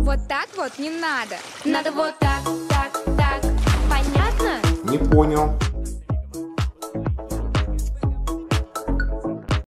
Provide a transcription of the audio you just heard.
Вот так вот не надо. Надо вот так, так, так. Понятно? Не понял.